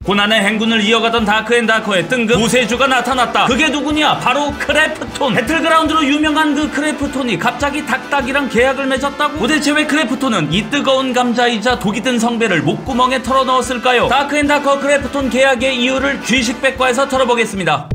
고난의 행군을 이어가던 다크앤다커의 뜬금 구세주가 나타났다. 그게 누구냐? 바로 크래프톤. 배틀그라운드로 유명한 그 크래프톤이 갑자기 닥닥이랑 계약을 맺었다고? 도대체 왜 크래프톤은 이 뜨거운 감자이자 독이 든 성배를 목구멍에 털어넣었을까요? 다크앤다커 크래프톤 계약의 이유를 쥐식백과에서 털어보겠습니다.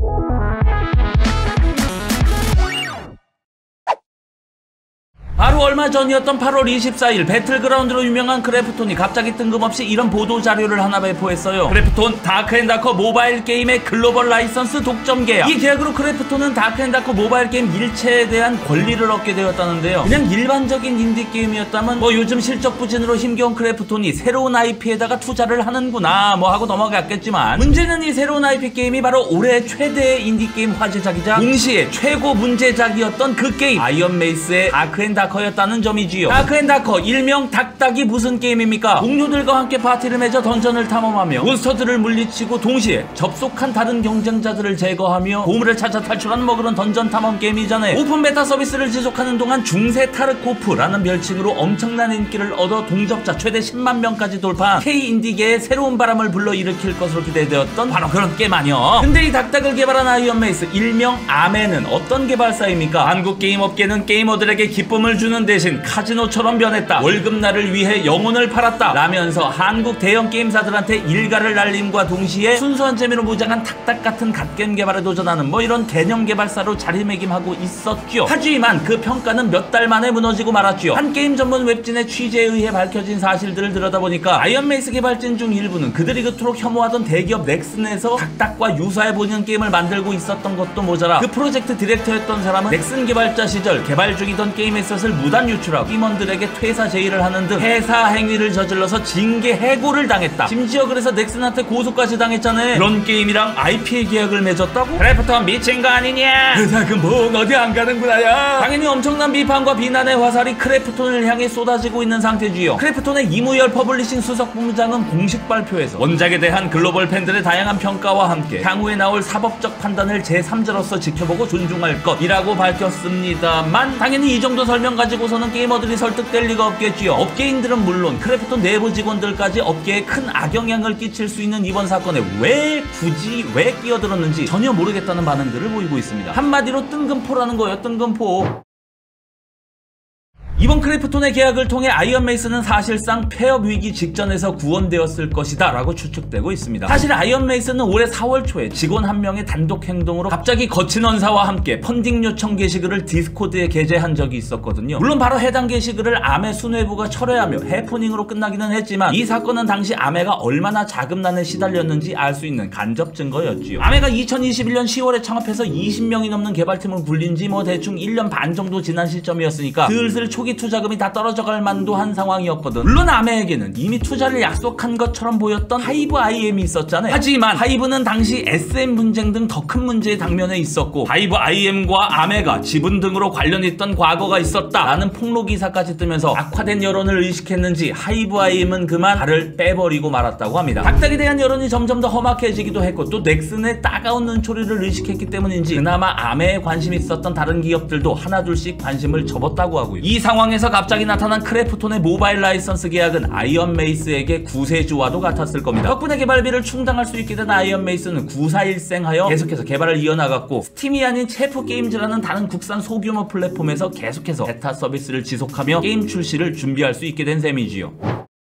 바로 얼마 전이었던 8월 24일 배틀그라운드로 유명한 크래프톤이 갑자기 뜬금없이 이런 보도자료를 하나 배포했어요. 크래프톤 다크앤다커 모바일 게임의 글로벌 라이선스 독점 계약. 이 계약으로 크래프톤은 다크앤다커 모바일 게임 일체에 대한 권리를 얻게 되었다는데요. 그냥 일반적인 인디게임이었다면 요즘 실적 부진으로 힘겨운 크래프톤이 새로운 IP에다가 투자를 하는구나 하고 넘어갔겠지만, 문제는 이 새로운 IP 게임이 바로 올해 최대의 인디게임 화제작이자 동시에 최고 문제작이었던 그 게임 아이언메이스의 다크앤다커 였다는 점이지요. 다크앤다커 일명 닥닥이 무슨 게임입니까? 동료들과 함께 파티를 맺어 던전을 탐험하며 몬스터들을 물리치고 동시에 접속한 다른 경쟁자들을 제거하며 보물을 찾아 탈출하는 그런 던전 탐험 게임이잖아요. 오픈 베타 서비스를 지속하는 동안 중세 타르코프라는 별칭으로 엄청난 인기를 얻어 동접자 최대 10만 명까지 돌파한 K 인디계의 새로운 바람을 불러일으킬 것으로 기대되었던 바로 그런 게임 아니요. 근데 이 닥닥을 개발한 아이언메이스 일명 아메는 어떤 개발사입니까? 한국 게임업계는 게이머들에게 기쁨을 주는 대신 카지노처럼 변했다. 월급날을 위해 영혼을 팔았다 라면서 한국 대형 게임사들한테 일가를 날림과 동시에 순수한 재미로 무장한 탁탁 같은 갓겜 개발에 도전하는 이런 개념 개발사로 자리매김하고 있었죠. 하지만 그 평가는 몇 달 만에 무너지고 말았죠. 한 게임 전문 웹진의 취재에 의해 밝혀진 사실들을 들여다보니까 아이언메이스 개발진 중 일부는 그들이 그토록 혐오하던 대기업 넥슨에서 닥닥과 유사해 보이는 게임을 만들고 있었던 것도 모자라 그 프로젝트 디렉터였던 사람은 넥슨 개발자 시절 개발 중이던 게임의 셋을 무단 유출하고 팀원들에게 퇴사 제의를 하는 등 회사 행위를 저질러서 징계 해고를 당했다. 심지어 그래서 넥슨한테 고소까지 당했잖아요. 그런 게임이랑 IP의 계약을 맺었다고? 크래프톤 미친 거 아니냐? 그 어디 안 가는구나 야. 당연히 엄청난 비판과 비난의 화살이 크래프톤을 향해 쏟아지고 있는 상태지요. 크래프톤의 이무열 퍼블리싱 수석 본부장은 공식 발표에서 원작에 대한 글로벌 팬들의 다양한 평가와 함께 향후에 나올 사법적 판단을 제3자로서 지켜보고 존중할 것이라고 밝혔습니다만, 당연히 이 정도 설명 가지고서는 게이머들이 설득될 리가 없겠지요. 업계인들은 물론 크래프톤 내부 직원들까지 업계에 큰 악영향을 끼칠 수 있는 이번 사건에 왜 끼어들었는지 전혀 모르겠다는 반응들을 보이고 있습니다. 한마디로 뜬금포라는 거예요. 뜬금포. 이번 크래프톤의 계약을 통해 아이언메이스는 사실상 폐업 위기 직전에서 구원되었을 것이다 라고 추측되고 있습니다. 사실 아이언메이스는 올해 4월 초에 직원 한 명의 단독 행동으로 갑자기 거친 언사와 함께 펀딩 요청 게시글을 디스코드에 게재한 적이 있었거든요. 물론 바로 해당 게시글을 아메 수뇌부가 철회하며 해프닝으로 끝나기는 했지만, 이 사건은 당시 아메가 얼마나 자금난에 시달렸는지 알 수 있는 간접 증거였지요. 아메가 2021년 10월에 창업해서 20명이 넘는 개발팀을 굴린 지 대충 1년 반 정도 지난 시점이었으니까 슬슬 초기 투자금이 다 떨어져갈 만도 한 상황이었거든. 물론 아메에게는 이미 투자를 약속한 것처럼 보였던 하이브 IM이 있었잖아요. 하지만 하이브는 당시 SM 분쟁 등 더 큰 문제에 당면해 있었고, 하이브 IM과 아메가 지분 등으로 관련있던 과거가 있었다 라는 폭로 기사까지 뜨면서 악화된 여론을 의식했는지 하이브 IM은 그만 발을 빼버리고 말았다고 합니다. 닥닥에 대한 여론이 점점 더 험악해지기도 했고, 또 넥슨의 따가운 눈초리를 의식했기 때문인지 그나마 아메에 관심이 있었던 다른 기업들도 하나둘씩 관심을 접었다고 하고요. 이 상황에서 갑자기 나타난 크래프톤의 모바일 라이선스 계약은 아이언메이스에게 구세주와도 같았을 겁니다. 덕분에 개발비를 충당할 수 있게 된 아이언메이스는 구사일생하여 계속해서 개발을 이어나갔고, 스팀이 아닌 체프게임즈라는 다른 국산 소규모 플랫폼에서 계속해서 베타 서비스를 지속하며 게임 출시를 준비할 수 있게 된 셈이지요.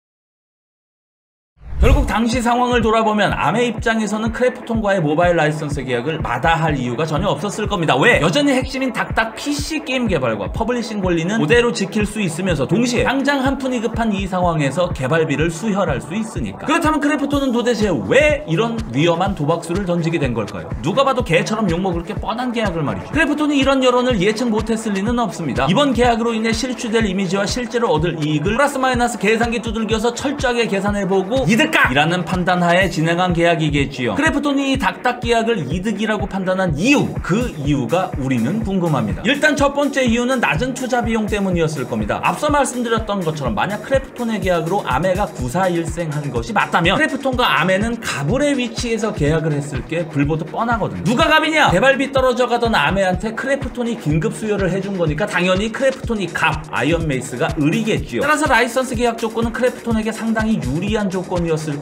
결국 당시 상황을 돌아보면 아메 입장에서는 크래프톤과의 모바일 라이선스 계약을 마다할 이유가 전혀 없었을 겁니다. 왜? 여전히 핵심인 닥닥 PC 게임 개발과 퍼블리싱 권리는 그대로 지킬 수 있으면서 동시에 당장 한 푼이 급한 이 상황에서 개발비를 수혈할 수 있으니까. 그렇다면 크래프톤은 도대체 왜 이런 위험한 도박수를 던지게 된 걸까요? 누가 봐도 개처럼 욕먹을 게 뻔한 계약을 말이죠. 크래프톤이 이런 여론을 예측 못했을 리는 없습니다. 이번 계약으로 인해 실추될 이미지와 실제로 얻을 이익을 플러스 마이너스 계산기 두들겨서 철저하게 계산해보고 이득 이라는 판단하에 진행한 계약이겠지요. 크래프톤이 이 닥닥 계약을 이득이라고 판단한 이유, 그 이유가 우리는 궁금합니다. 일단 첫 번째 이유는 낮은 투자 비용 때문이었을 겁니다. 앞서 말씀드렸던 것처럼 만약 크래프톤의 계약으로 아메가 구사일생한 것이 맞다면 크래프톤과 아메는 가불의 위치에서 계약을 했을 게 불보듯 뻔하거든요. 누가 갑이냐? 개발비 떨어져 가던 아메한테 크래프톤이 긴급 수여를 해준 거니까 당연히 크래프톤이 갑, 아이언메이스가 을이겠지요. 따라서 라이선스 계약 조건은 크래프톤에게 상당히 유리한 조건이었을 것이고,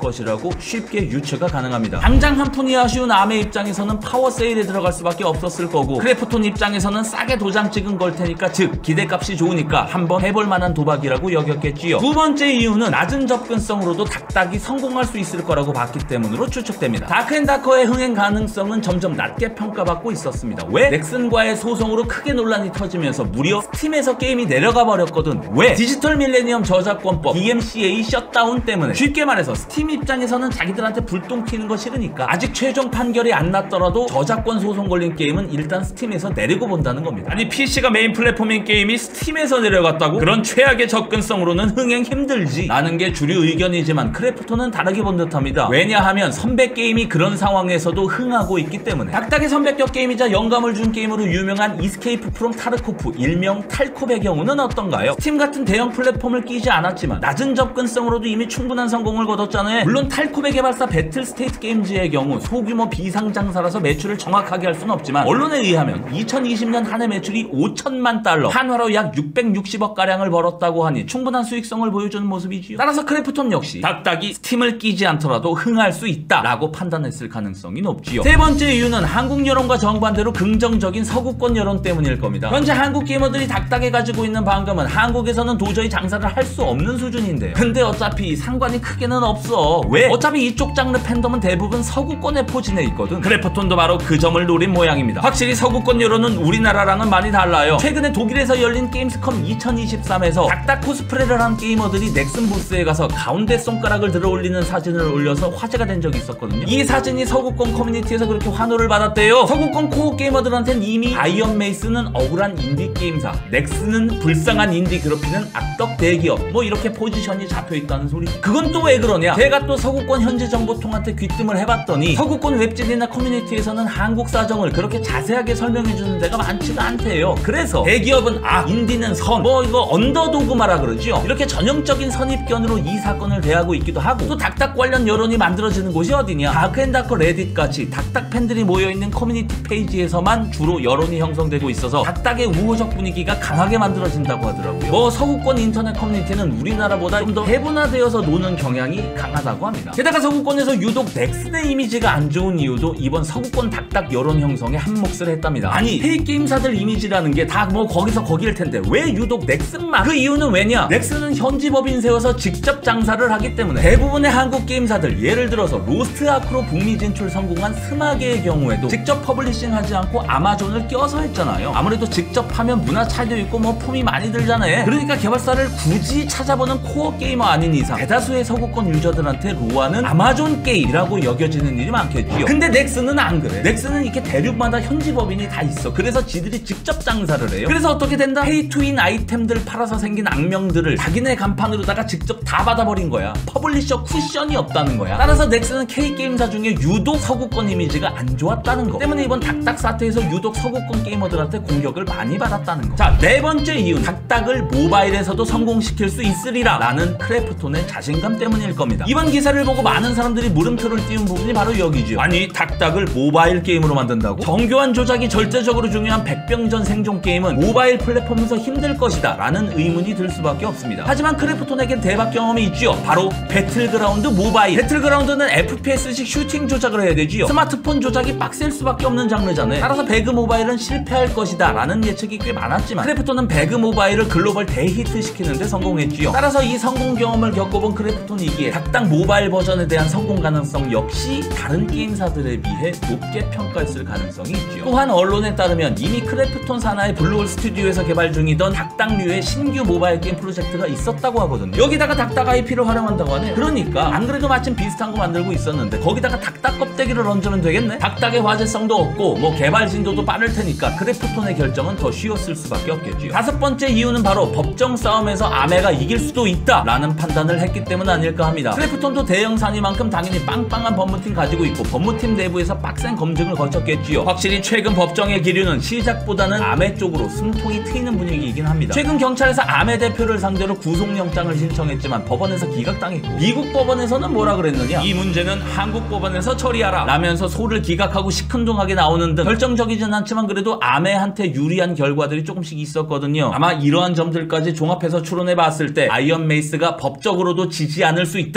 것이라고 쉽게 유추가 가능합니다. 당장 한 푼이 아쉬운 아메 입장에서는 파워 세일에 들어갈 수밖에 없었을 거고, 크래프톤 입장에서는 싸게 도장 찍은 걸 테니까, 즉 기대값이 좋으니까 한번 해볼 만한 도박이라고 여겼겠지요. 두 번째 이유는 낮은 접근성으로도 닥닥이 성공할 수 있을 거라고 봤기 때문으로 추측됩니다. 다크앤다커의 흥행 가능성은 점점 낮게 평가받고 있었습니다. 왜? 넥슨과의 소송으로 크게 논란이 터지면서 무려 스팀에서 게임이 내려가 버렸거든. 왜? 디지털 밀레니엄 저작권법 DMCA 셧다운 때문에. 쉽게 말해서 스팀 입장에서는 자기들한테 불똥 튀는 거 싫으니까 아직 최종 판결이 안 났더라도 저작권 소송 걸린 게임은 일단 스팀에서 내리고 본다는 겁니다. 아니, PC가 메인 플랫폼인 게임이 스팀에서 내려갔다고? 그런 최악의 접근성으로는 흥행 힘들지 라는 게 주류 의견이지만, 크래프톤은 다르게 본 듯합니다. 왜냐하면 선배 게임이 그런 상황에서도 흥하고 있기 때문에. 닥닥의 선배격 게임이자 영감을 준 게임으로 유명한 이스케이프 프롬 타르코프, 일명 탈콥의 경우는 어떤가요? 스팀 같은 대형 플랫폼을 끼지 않았지만 낮은 접근성으로도 이미 충분한 성공을 거뒀잖아요. 물론 탈콥의 개발사 배틀스테이트 게임즈의 경우 소규모 비상장사라서 매출을 정확하게 할 수는 없지만, 언론에 의하면 2020년 한 해 매출이 5천만 달러, 한화로 약 660억가량을 벌었다고 하니 충분한 수익성을 보여주는 모습이지요. 따라서 크래프톤 역시 닥닥이 스팀을 끼지 않더라도 흥할 수 있다 라고 판단했을 가능성이 높지요. 세 번째 이유는 한국 여론과 정반대로 긍정적인 서구권 여론 때문일 겁니다. 현재 한국 게이머들이 닥닥에 가지고 있는 반감은 한국에서는 도저히 장사를 할 수 없는 수준인데요. 근데 어차피 상관이 크게는 없어. 왜? 어차피 이쪽 장르 팬덤은 대부분 서구권에 포진해 있거든. 크래프톤도 바로 그 점을 노린 모양입니다. 확실히 서구권 여론은 우리나라랑은 많이 달라요. 최근에 독일에서 열린 게임스컴 2023에서 닥닥 코스프레를 한 게이머들이 넥슨 부스에 가서 가운데 손가락을 들어 올리는 사진을 올려서 화제가 된 적이 있었거든요. 이 사진이 서구권 커뮤니티에서 그렇게 환호를 받았대요. 서구권 코어 게이머들한텐 이미 아이언 메이스는 억울한 인디 게임사, 넥슨은 불쌍한 인디 괴롭히는 악덕 대기업, 뭐 이렇게 포지션이 잡혀있다는 소리. 그건 또 왜 그러냐? 제가 또 서구권 현지 정보통한테 귀뜸을 해봤더니 서구권 웹진이나 커뮤니티에서는 한국 사정을 그렇게 자세하게 설명해주는 데가 많지가 않대요. 그래서 대기업은 인디는 선, 뭐 이거 언더도그마라 그러죠. 이렇게 전형적인 선입견으로 이 사건을 대하고 있기도 하고, 또 닥닥 관련 여론이 만들어지는 곳이 어디냐? 다크앤다커 레딧같이 닥닥 팬들이 모여있는 커뮤니티 페이지에서만 주로 여론이 형성되고 있어서 닥닥의 우호적 분위기가 강하게 만들어진다고 하더라고요. 뭐 서구권 인터넷 커뮤니티는 우리나라보다 좀 더 해분화되어서 노는 경향이 강하다고 합니다. 게다가 서구권에서 유독 넥슨의 이미지가 안 좋은 이유도 이번 서구권 닥닥 여론 형성에 한몫을 했답니다. 아니, 해외 게임사들 이미지라는 게 다 뭐 거기서 거기일 텐데 왜 유독 넥슨만? 그 이유는 왜냐? 넥슨은 현지 법인 세워서 직접 장사를 하기 때문에. 대부분의 한국 게임사들, 예를 들어서 로스트아크로 북미 진출 성공한 스마게의 경우에도 직접 퍼블리싱하지 않고 아마존을 껴서 했잖아요. 아무래도 직접 하면 문화 차이도 있고 뭐 품이 많이 들잖아요. 그러니까 개발사를 굳이 찾아보는 코어 게이머 아닌 이상 대다수의 서구권 유저들한테 로아는 아마존 게임이라고 여겨지는 일이 많겠지요. 근데 넥슨은 안 그래. 넥슨은 이렇게 대륙마다 현지 법인이 다 있어. 그래서 지들이 직접 장사를 해요. 그래서 어떻게 된다? 페이투윈 아이템들 팔아서 생긴 악명들을 자기네 간판으로다가 직접 다 받아버린 거야. 퍼블리셔 쿠션이 없다는 거야. 따라서 넥슨은 K게임사 중에 유독 서구권 이미지가 안 좋았다는 거 때문에 이번 닥닥 사태에서 유독 서구권 게이머들한테 공격을 많이 받았다는 거. 자, 네 번째 이유는 닥닥을 모바일에서도 성공시킬 수 있으리라 라는 크래프톤의 자신감 때문일 겁니다. 이번 기사를 보고 많은 사람들이 물음표를 띄운 부분이 바로 여기죠. 아니, 닥닥을 모바일 게임으로 만든다고? 정교한 조작이 절대적으로 중요한 백병전 생존 게임은 모바일 플랫폼에서 힘들 것이다 라는 의문이 들 수밖에 없습니다. 하지만 크래프톤에겐 대박 경험이 있지요. 바로 배틀그라운드 모바일. 배틀그라운드는 FPS식 슈팅 조작을 해야 되지요. 스마트폰 조작이 빡셀 수밖에 없는 장르잖아요. 따라서 배그 모바일은 실패할 것이다 라는 예측이 꽤 많았지만 크래프톤은 배그 모바일을 글로벌 대히트 시키는데 성공했지요. 따라서 이 성공 경험을 겪어본 크래프톤이기에 닥닥 모바일 버전에 대한 성공 가능성 역시 다른 게임사들에 비해 높게 평가했을 가능성이 있지요. 또한 언론에 따르면 이미 크래프톤 산하의 블루홀 스튜디오에서 개발 중이던 닥닥류의 신규 모바일 게임 프로젝트가 있었다고 하거든요. 여기다가 닥닥 IP를 활용한다고 하네. 그러니까 안 그래도 마침 비슷한 거 만들고 있었는데 거기다가 닥닥 껍데기를 얹으면 되겠네. 닥닥의 화제성도 없고 뭐 개발 진도도 빠를 테니까 크래프톤의 결정은 더 쉬웠을 수밖에 없겠지요. 다섯 번째 이유는 바로 법정 싸움에서 아메가 이길 수도 있다 라는 판단을 했기 때문 아닐까 합니다. 크래프톤도 대형사니만큼 당연히 빵빵한 법무팀 가지고 있고 법무팀 내부에서 빡센 검증을 거쳤겠지요. 확실히 최근 법정의 기류는 시작보다는 아메 쪽으로 숨통이 트이는 분위기이긴 합니다. 최근 경찰에서 아메 대표를 상대로 구속영장을 신청했지만 법원에서 기각당했고 미국 법원에서는 뭐라 그랬느냐? 이 문제는 한국 법원에서 처리하라 라면서 소를 기각하고 시큰둥하게 나오는 등 결정적이진 않지만 그래도 아메한테 유리한 결과들이 조금씩 있었거든요. 아마 이러한 점들까지 종합해서 추론해봤을 때 아이언 메이스가 법적으로도 지지 않을 수 있다 라고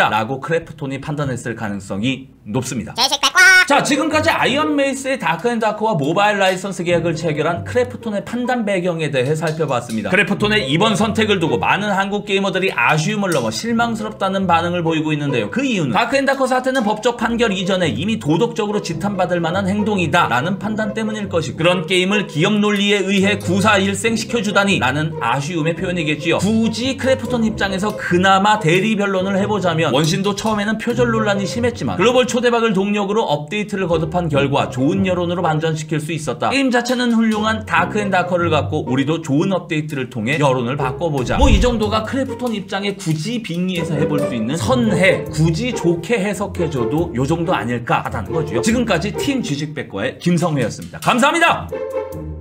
크래프톤이 판단했을 가능성이 높습니다. 제식백과! 자, 지금까지 아이언메이스의 다크앤다크와 모바일 라이선스 계약을 체결한 크래프톤의 판단 배경에 대해 살펴봤습니다. 크래프톤의 이번 선택을 두고 많은 한국 게이머들이 아쉬움을 넘어 실망스럽다는 반응을 보이고 있는데요. 그 이유는 다크앤다크 사태는 법적 판결 이전에 이미 도덕적으로 지탄받을 만한 행동이다 라는 판단 때문일 것이고, 그런 게임을 기업 논리에 의해 구사일생 시켜주다니 라는 아쉬움의 표현이겠지요. 굳이 크래프톤 입장에서 그나마 대리 변론을 해보자면, 원신도 처음에는 표절 논란이 심했지만 글로벌 초대박을 동력으로 업데이트를 거듭한 결과 좋은 여론으로 반전시킬 수 있었다. 게임 자체는 훌륭한 다크앤다커를 갖고 우리도 좋은 업데이트를 통해 여론을 바꿔보자. 뭐 이 정도가 크래프톤 입장에 굳이 빙의해서 해볼 수 있는 선해, 굳이 좋게 해석해줘도 요 정도 아닐까 하다는 거죠. 지금까지 팀 지식백과의 김성회였습니다. 감사합니다.